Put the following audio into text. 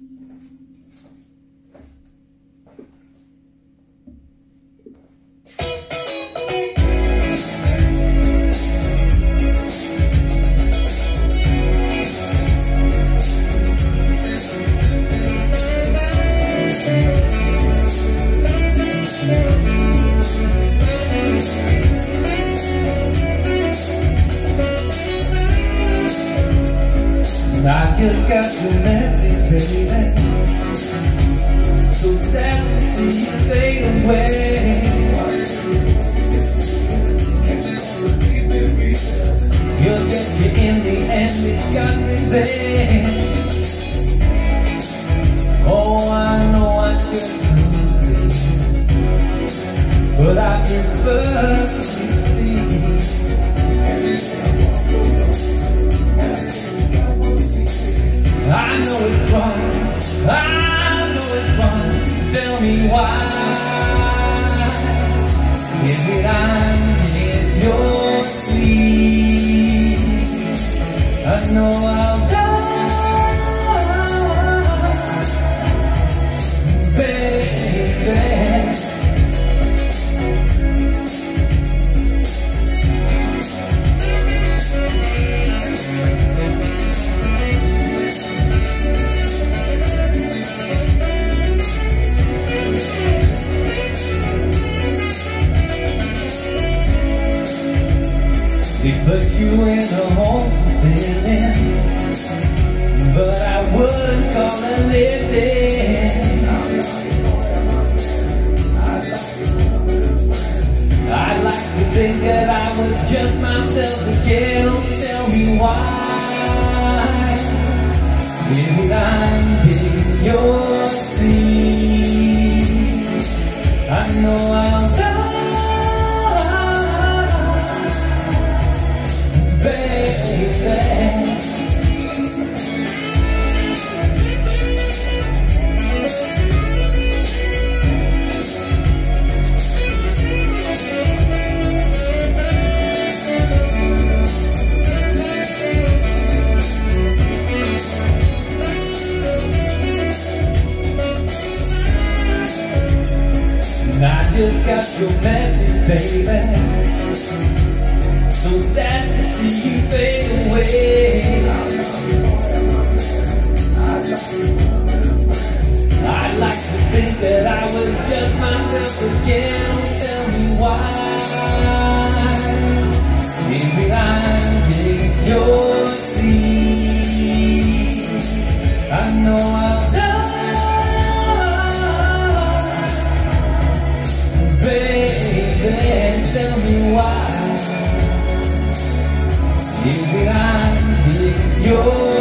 I just got your message, baby. So sad to see you fade away. You'll get you in the end, it's got me there. Oh, I know I shouldn't be, but I prefer to be seen. I know it's wrong, I know it's wrong. Tell me why. If I'm in your sleep, I know I'll die, baby. They put you in a home for living, but I wouldn't call it living. I'd like to think that I was just myself again. Tell me why. If I'm in your sleep, I know I'll die. I just got your message, baby. So sad to see you fade away. I'd like to think that I was just myself again. Tell me why. Maybe I'm in your sleep. I know I'll die. Baby, tell me why. If I'm in your